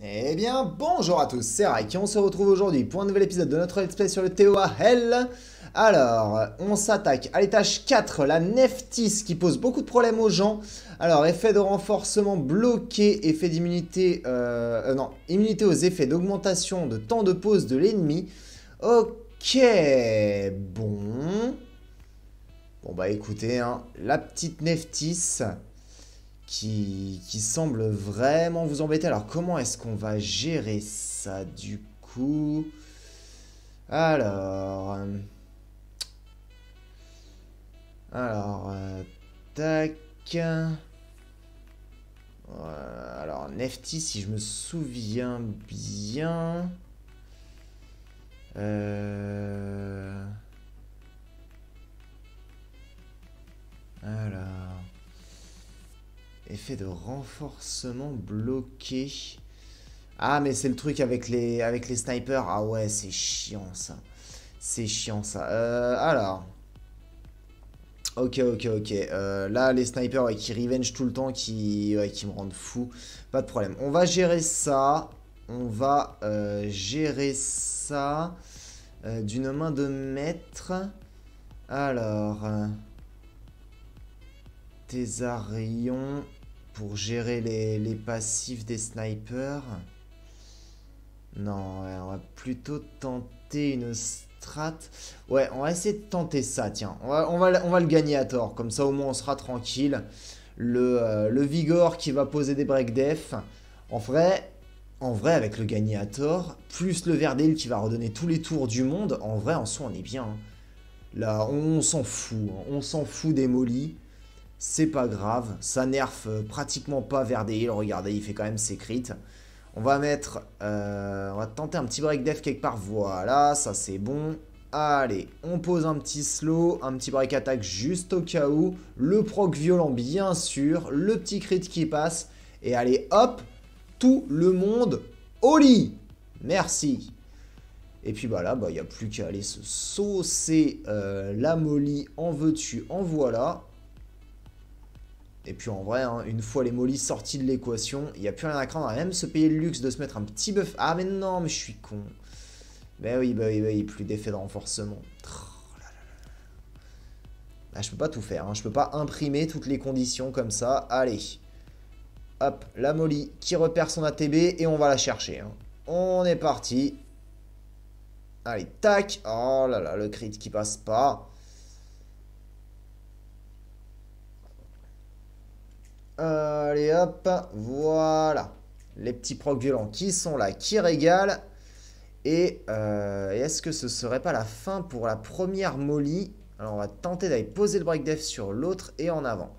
Eh bien, bonjour à tous, c'est Raik et on se retrouve aujourd'hui pour un nouvel épisode de notre let's play sur le TOA Hell. Alors, on s'attaque à l'étage 4, la Neftis qui pose beaucoup de problèmes aux gens. Alors, effet de renforcement bloqué, effet d'immunité, non, immunité aux effets d'augmentation de temps de pause de l'ennemi. Ok, bon. Bon bah écoutez, hein, la petite Neftis qui semble vraiment vous embêter. Alors comment est-ce qu'on va gérer ça du coup? Alors... tac... alors Neftis, si je me souviens bien... Alors... Effet de renforcement bloqué. Ah, mais c'est le truc avec les snipers. Ah ouais, c'est chiant ça. C'est chiant ça. Alors. Ok. Là, les snipers ouais, qui revenge tout le temps, qui me rendent fou. Pas de problème. On va gérer ça. On va gérer ça d'une main de maître. Alors. Thésarion pour gérer les passifs des snipers. Non, ouais, on va plutôt tenter une strat. Ouais, on va essayer de tenter ça, tiens. On va le gagner à tort. Comme ça, au moins, on sera tranquille. Le Vigor qui va poser des break def. En vrai, avec le gagner à tort, plus le Verdale qui va redonner tous les tours du monde, en vrai, en soi, on est bien. Hein. Là, on s'en fout. Hein. On s'en fout des mollies. C'est pas grave, ça nerf pratiquement pas Verdale, regardez, il fait quand même ses crits. On va mettre, on va tenter un petit break def quelque part, voilà, ça c'est bon. Allez, on pose un petit slow, un petit break attack juste au cas où. Le proc violent bien sûr, le petit crit qui passe. Et allez hop, tout le monde au lit. Merci. Et puis bah là, il n'y a plus qu'à aller se saucer la molly, en veux-tu, en voilà. Et puis en vrai, hein, une fois les mollies sortis de l'équation, il n'y a plus rien à craindre. On va même se payer le luxe de se mettre un petit buff. Ah mais non, mais je suis con. Bah oui, plus d'effet de renforcement. Oh là là là. Là, je peux pas tout faire. Hein. Je peux pas imprimer toutes les conditions comme ça. Allez. Hop, la molly qui repère son ATB et on va la chercher. Hein. On est parti. Allez, tac. Oh là là, le crit qui passe pas. Allez hop, voilà. Les petits procs violents qui sont là, qui régalent. Et est-ce que ce serait pas la fin pour la première molly? Alors on va tenter d'aller poser le break def sur l'autre et en avant.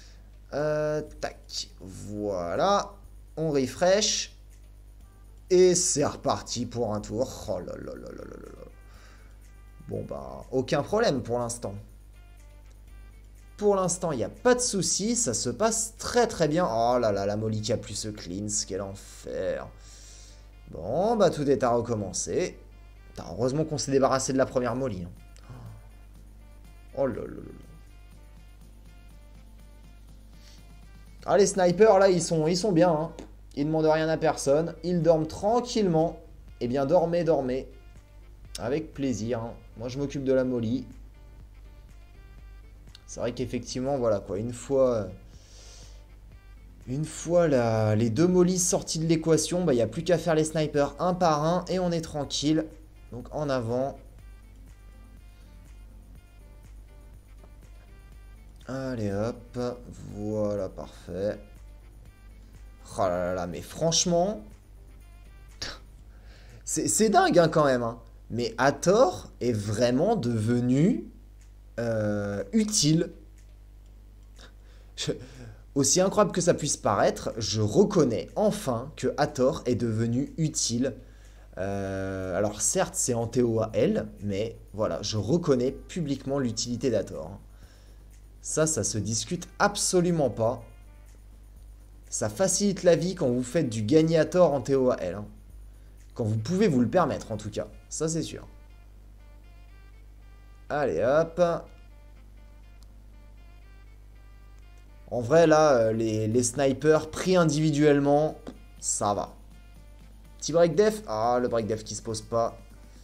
Tac, voilà. On refresh. Et c'est reparti pour un tour. Oh là là là là là là. Bon bah, aucun problème pour l'instant. Pour l'instant, il n'y a pas de souci, ça se passe très très bien. Oh là là, la molly qui a plus ce cleanse, quel enfer. Bon, bah tout est à recommencer. Putain, heureusement qu'on s'est débarrassé de la première molly. Hein. Oh là là là. Ah, les snipers, là, ils sont bien. Hein. Ils demandent rien à personne. Ils dorment tranquillement. Eh bien, dormez. Avec plaisir. Hein. Moi, je m'occupe de la molly. C'est vrai qu'effectivement, voilà quoi, une fois les deux mollies sorties de l'équation, il n'y a plus qu'à faire les snipers un par un et on est tranquille. Donc en avant. Allez hop, voilà, parfait. Oh là là, mais franchement, c'est dingue hein, quand même. Hein. Mais Hathor est vraiment devenu utile. Aussi incroyable que ça puisse paraître, je reconnais enfin que Hathor est devenu utile. Alors certes c'est en TOAL, mais voilà, je reconnais publiquement l'utilité d'Hathor. Ça se discute absolument pas. Ça facilite la vie quand vous faites du gagner Hathor en TOAL. Hein. Quand vous pouvez vous le permettre en tout cas, ça c'est sûr. Allez hop. En vrai, là, les snipers pris individuellement, ça va. Petit break def. Ah, le break def qui se pose pas.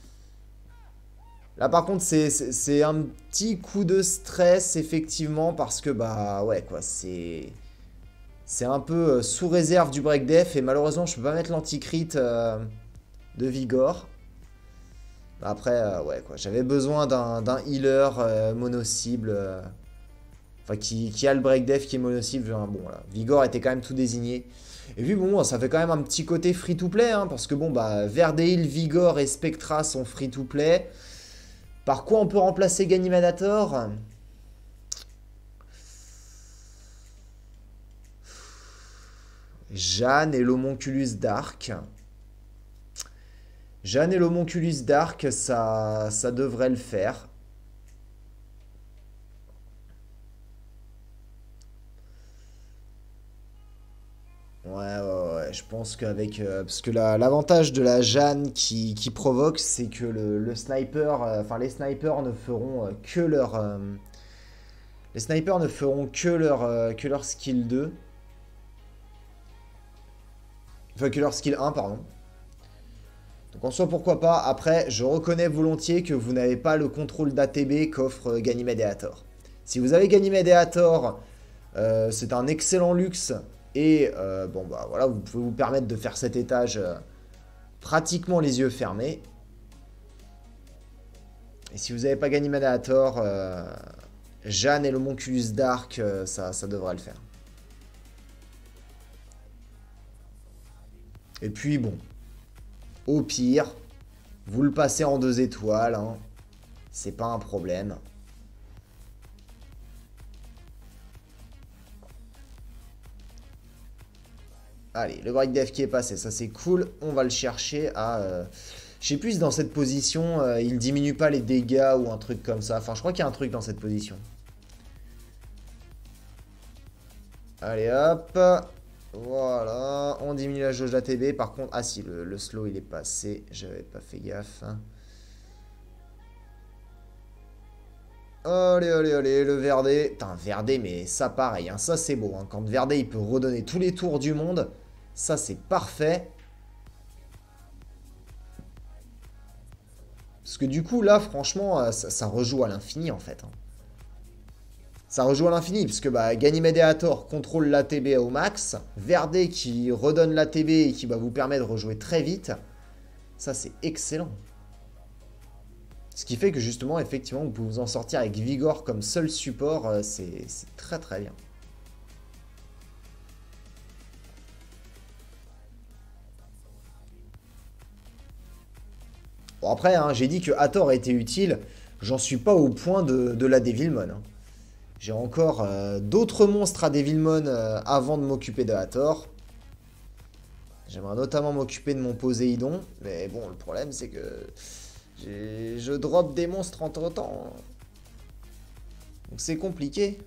Là, par contre, c'est un petit coup de stress, effectivement, parce que, bah, ouais, quoi, c'est un peu sous réserve du break def, et malheureusement, je peux pas mettre l'anti-crit de Vigor. Après, ouais, quoi, j'avais besoin d'un healer mono-cible, enfin, qui a le break def qui est mono-cible. Bon, voilà, Vigor était quand même tout désigné. Et puis, bon, ça fait quand même un petit côté free-to-play, hein, parce que, bon, bah, Verdeil, Vigor et Spectra sont free-to-play. Par quoi on peut remplacer Ganymede-Hathor? Jeanne et l'Homonculus d'Arc. Jeanne et l'Homonculus d'Arc, ça devrait le faire. Ouais, je pense qu'avec... parce que l'avantage de la Jeanne qui provoque, c'est que le sniper... Enfin, les snipers ne feront que leur... les snipers ne feront que leur skill 2. Enfin, que leur skill 1, pardon. Donc en soi, pourquoi pas. Après, je reconnais volontiers que vous n'avez pas le contrôle d'ATB qu'offre Ganymede et Hathor. Si vous avez Ganymede et Hathor, c'est un excellent luxe. Et bon, bah voilà, vous pouvez vous permettre de faire cet étage pratiquement les yeux fermés. Et si vous n'avez pas Ganymede et Hathor, Jeanne et l'Homonculus d'Arc, ça devrait le faire. Et puis bon, au pire, vous le passez en 2 étoiles, hein. C'est pas un problème. Allez, le break def qui est passé, ça c'est cool. On va le chercher à... je sais plus si dans cette position, il diminue pas les dégâts ou un truc comme ça. Enfin, je crois qu'il y a un truc dans cette position. Allez, hop. Voilà, on diminue la jauge d'ATB. Par contre, ah si, le slow il est passé. J'avais pas fait gaffe. Allez, le Verdé. Putain, Verdé, mais ça pareil, hein, ça c'est beau. Hein. Quand Verdé il peut redonner tous les tours du monde, ça c'est parfait. Parce que du coup, là, franchement, ça rejoue à l'infini en fait. Hein. Ça rejoue à l'infini, puisque bah, Ganymede et Hathor contrôle l'ATB au max. Verdé qui redonne l'ATB et qui va vous permettre de rejouer très vite. Ça, c'est excellent. Ce qui fait que justement, effectivement, vous pouvez vous en sortir avec Vigor comme seul support. C'est très très bien. Bon, après, hein, j'ai dit que Hathor était utile. J'en suis pas au point de la Devilmon. Hein. J'ai encore d'autres monstres à Devilmon avant de m'occuper de Hathor. J'aimerais notamment m'occuper de mon Poséidon. Mais bon, le problème, c'est que je drop des monstres entre temps. Donc c'est compliqué.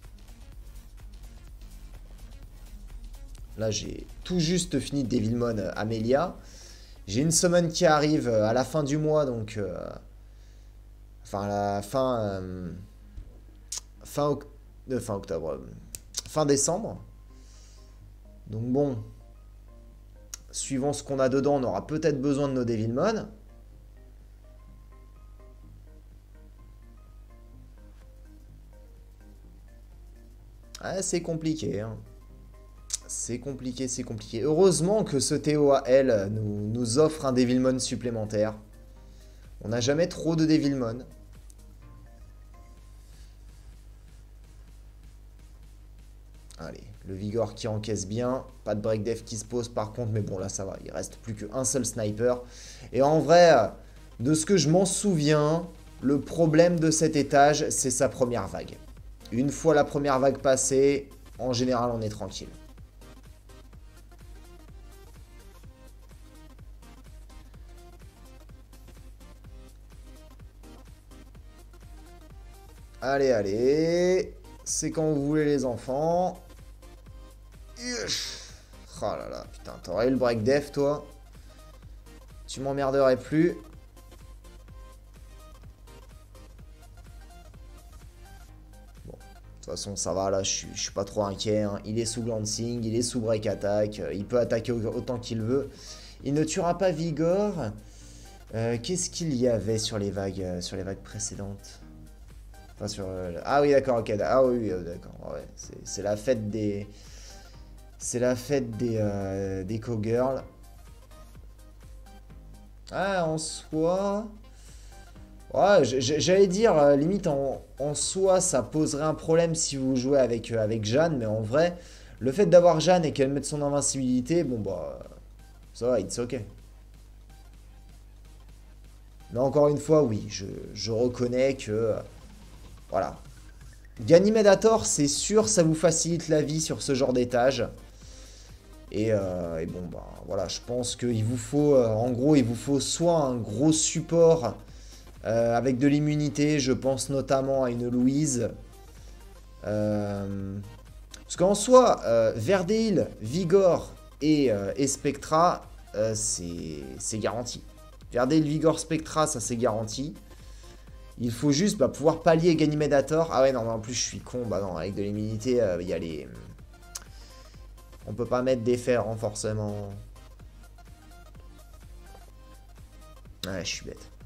Là, j'ai tout juste fini de Devilmon Amelia. J'ai une summon qui arrive à la fin du mois, donc... enfin, à la fin... fin octobre. Fin décembre. Donc bon... Suivant ce qu'on a dedans, on aura peut-être besoin de nos Devilmon. Ah, c'est compliqué, hein. C'est compliqué, c'est compliqué. Heureusement que ce TOAL nous offre un Devilmon supplémentaire. On n'a jamais trop de Devilmon. Allez, le Vigor qui encaisse bien. Pas de break def qui se pose par contre, mais bon là ça va. Il reste plus qu'un seul sniper. Et en vrai, de ce que je m'en souviens, le problème de cet étage, c'est sa première vague. Une fois la première vague passée, en général on est tranquille. Allez, c'est quand vous voulez les enfants. Oh là là, putain, t'aurais eu le break def toi. Tu m'emmerderais plus. Bon, de toute façon ça va là, je suis pas trop inquiet. Hein. Il est sous glancing, il est sous break attack, il peut attaquer autant qu'il veut. Il ne tuera pas Vigor. Qu'est-ce qu'il y avait sur les vagues précédentes? Enfin, sur... Ah oui, d'accord, ok. Ah oui, oui, d'accord. Ouais, c'est la fête des... C'est la fête des cowgirls. Ah, en soi... Ouais, j'allais dire, limite, en soi, ça poserait un problème si vous jouez avec Jeanne, mais en vrai, le fait d'avoir Jeanne et qu'elle mette son invincibilité, bon bah... Ça va, it's ok. Mais encore une fois, oui, je reconnais que... voilà. Ganymedator, c'est sûr, ça vous facilite la vie sur ce genre d'étage. Et bon, bah voilà, je pense qu'il vous faut, en gros, il vous faut soit un gros support avec de l'immunité, je pense notamment à une Louise. Parce qu'en soi, Verdeil, Vigor et Spectra, c'est garanti. Verdeil, Vigor, Spectra, ça c'est garanti. Il faut juste pouvoir pallier Ganymedator. Ah ouais, non, mais en plus je suis con. Bah non, avec de l'immunité, il y a les... On peut pas mettre des fers, hein, forcément. Ouais, je suis bête.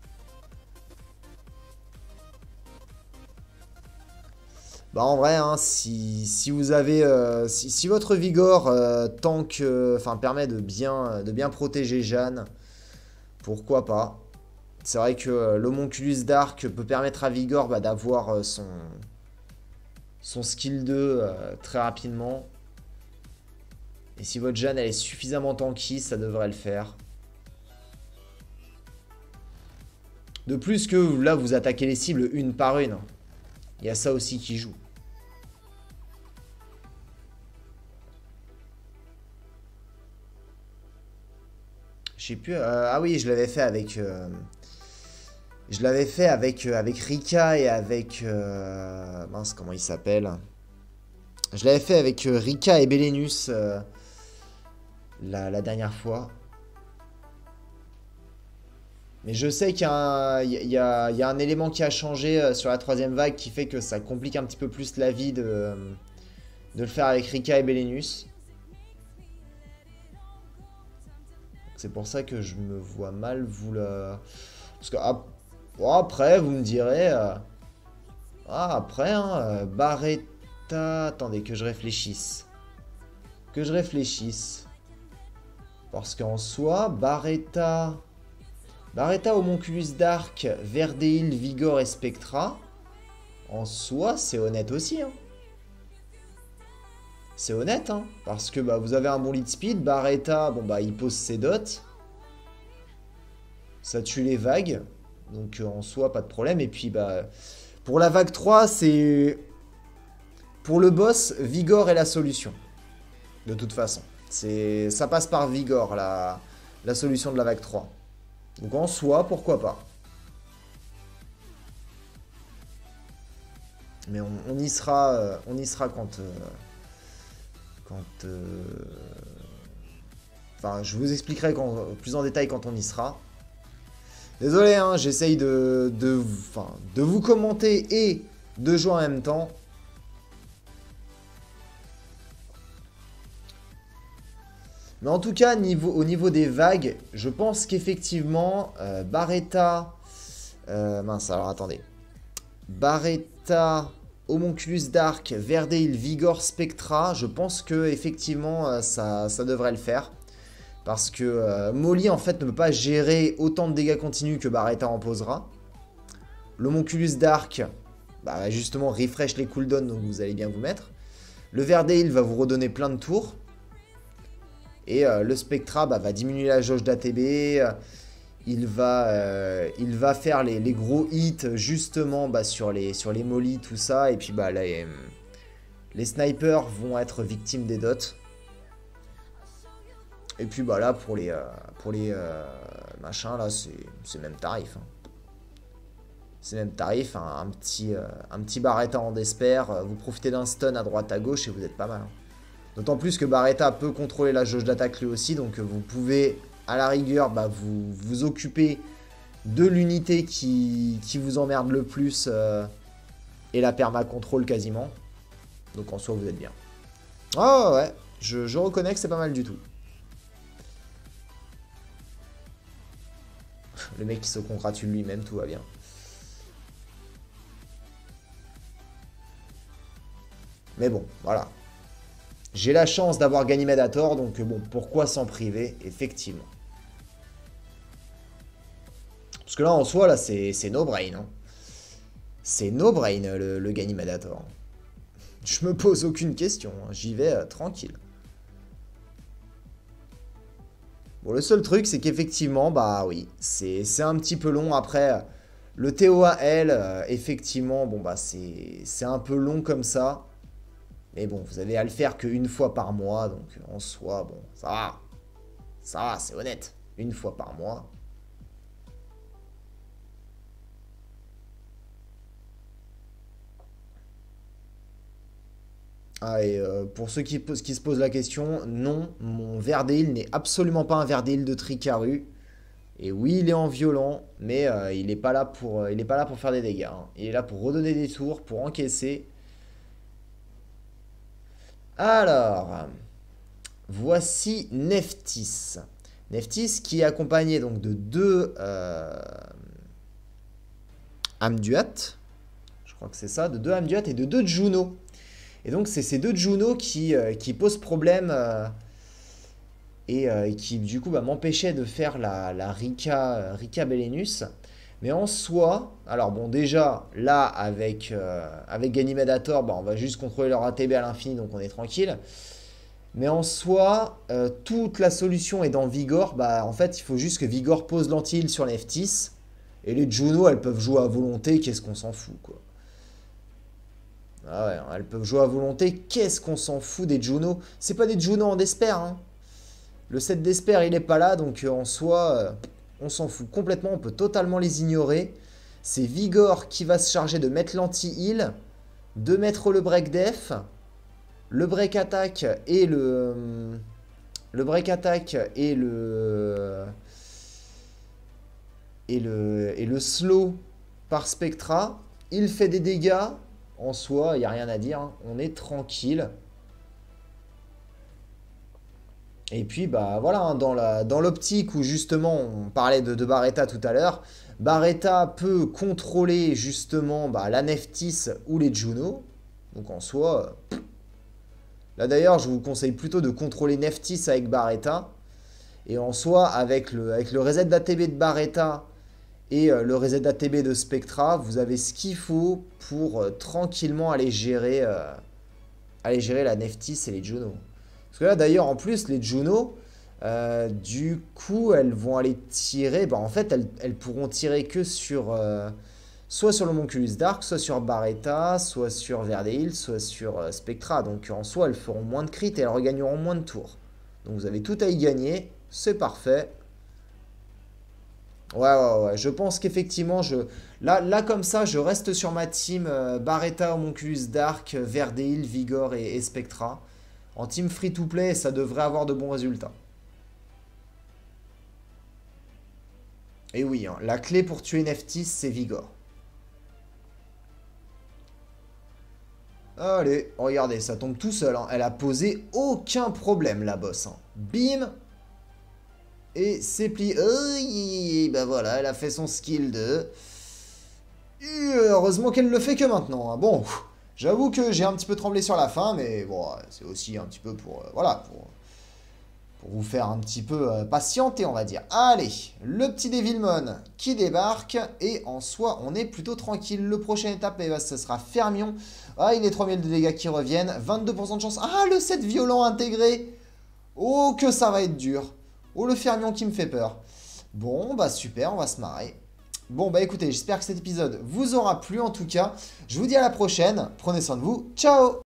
Bah en vrai, hein, si vous avez... si votre Vigor tank... Enfin, permet de bien protéger Jeanne, pourquoi pas. C'est vrai que l'Homonculus Dark peut permettre à Vigor d'avoir son skill 2 très rapidement. Et si votre Jeanne elle est suffisamment tanky, ça devrait le faire. De plus que là, vous attaquez les cibles une par une. Il y a ça aussi qui joue. Je sais plus... ah oui, je l'avais fait avec... je l'avais fait avec Rika et avec... mince, comment il s'appelle? Je l'avais fait avec Rika et Belenus la dernière fois. Mais je sais qu'il y a un élément qui a changé sur la troisième vague qui fait que ça complique un petit peu plus la vie de le faire avec Rika et Belenus. C'est pour ça que je me vois mal vous le... Parce que après, vous me direz... après, hein, Barretta... Attendez, que je réfléchisse. Parce qu'en soi, Barretta, Homonculus Dark, Verdeil, Vigor et Spectra, en soi, c'est honnête aussi. Hein. C'est honnête, hein, parce que vous avez un bon lead speed. Barretta, bon il pose ses dots. Ça tue les vagues. Donc en soi, pas de problème. Et puis pour la vague 3, c'est... Pour le boss, Vigor est la solution. De toute façon. Ça passe par Vigor, la solution de la vague 3. Donc en soi, pourquoi pas. Mais on y sera quand... Enfin, je vous expliquerai plus en détail quand on y sera. Désolé, hein, j'essaye de vous commenter et de jouer en même temps. Mais en tout cas, au niveau des vagues, je pense qu'effectivement, Barretta... mince, alors attendez. Barretta, Homonculus Dark, Verdeil, Vigor, Spectra, je pense que effectivement ça devrait le faire. Parce que Molly, en fait, ne peut pas gérer autant de dégâts continus que Barretta en posera. L'Homonculus Dark, justement, refresh les cooldowns, donc vous allez bien vous mettre. Le Verdeil va vous redonner plein de tours. Et le Spectra va diminuer la jauge d'ATB. Il va faire les gros hits justement sur les mollies, tout ça. Et puis les snipers vont être victimes des dots. Et puis là pour les machins là c'est même tarif. Hein. C'est même tarif, hein. Un petit Barretta en despair. Vous profitez d'un stun à droite à gauche et vous êtes pas mal. Hein. D'autant plus que Barretta peut contrôler la jauge d'attaque lui aussi, donc vous pouvez, à la rigueur, vous occuper de l'unité qui vous emmerde le plus et la perma-contrôle quasiment. Donc en soi, vous êtes bien. Oh ouais, je reconnais que c'est pas mal du tout. Le mec qui se congratule lui-même, tout va bien. Mais bon, voilà. J'ai la chance d'avoir Ganymède à tort, donc bon, pourquoi s'en priver, effectivement. Parce que là, en soi, là, c'est no-brain. Hein. C'est no-brain, le Ganymède à tort. Je me pose aucune question, hein. J'y vais tranquille. Bon, le seul truc, c'est qu'effectivement, bah oui, c'est un petit peu long. Après, le TOAL, effectivement, bon, bah c'est un peu long comme ça. Mais bon, vous avez à le faire qu'une fois par mois, donc en soi, bon, ça va. Ça va, c'est honnête. Une fois par mois. Ah, et pour ceux qui se posent la question, non, mon Verdale n'est absolument pas un Verdale de Tricaru. Et oui, il est en violent, mais il n'est pas là pour, il est pas là pour faire des dégâts. Hein. Il est là pour redonner des tours, pour encaisser. Alors, voici Nephthys. Nephthys qui est accompagné donc de deux Amduat. Je crois que c'est ça, de deux Amduat et de deux Juno. Et donc c'est ces deux Juno qui posent problème et qui du coup m'empêchaient de faire la Rika Belenus. Mais en soi, alors bon déjà là avec Ganymède à tort, bah, on va juste contrôler leur ATB à l'infini donc on est tranquille. Mais en soi, toute la solution est dans Vigor. Bah en fait il faut juste que Vigor pose l'anti-heal sur les Nephthys. Et les Juno elles peuvent jouer à volonté, qu'est-ce qu'on s'en fout quoi. Ah ouais, elles peuvent jouer à volonté. Qu'est-ce qu'on s'en fout des Juno? C'est pas des Juno en Desper. Hein. Le set Desper, il est pas là. Donc en soi, on s'en fout complètement. On peut totalement les ignorer. C'est Vigor qui va se charger de mettre l'anti-heal, de mettre le break def, le break attack et le break attack et le slow par Spectra. Il fait des dégâts. En soi, il n'y a rien à dire, hein. On est tranquille. Et puis, bah voilà, hein, dans l'optique où justement, on parlait de Barretta tout à l'heure, Barretta peut contrôler justement bah, la Nephthys ou les Juno. Donc en soi, là d'ailleurs, je vous conseille plutôt de contrôler Nephthys avec Barretta. Et en soi, avec le reset d'ATB de Barretta et le reset d'ATB de Spectra, vous avez ce qu'il faut pour tranquillement aller gérer la Nephthys et les Juno. Parce que là d'ailleurs en plus les Juno, du coup elles vont aller tirer, bah en fait elles pourront tirer que sur, soit sur le Monculus Dark, soit sur Barretta, soit sur Verdale, soit sur Spectra. Donc en soi elles feront moins de crits et elles regagneront moins de tours. Donc vous avez tout à y gagner, c'est parfait. Ouais, je pense qu'effectivement, là comme ça, je reste sur ma team Barretta, Homunculus Dark, Verdale, Vigor et Spectra. En team free-to-play, ça devrait avoir de bons résultats. Et oui, hein, la clé pour tuer Nephthys, c'est Vigor. Allez, regardez, ça tombe tout seul. Hein. Elle a posé aucun problème, la boss. Hein. Bim! Et c'est plié. Bah voilà, elle a fait son skill de... heureusement qu'elle le fait que maintenant. Hein. Bon, j'avoue que j'ai un petit peu tremblé sur la fin, mais bon, c'est aussi un petit peu pour... voilà, pour vous faire un petit peu patienter, on va dire. Allez, le petit Devilmon qui débarque. Et en soi, on est plutôt tranquille. Le prochaine étape, ce sera Fermion. Ah, il est 3000 de dégâts qui reviennent. 22% de chance. Ah, le set violent intégré. Oh, que ça va être dur. Oh, le Fermion qui me fait peur. Bon, bah super, on va se marrer. Bon, bah écoutez, j'espère que cet épisode vous aura plu en tout cas. Je vous dis à la prochaine. Prenez soin de vous. Ciao!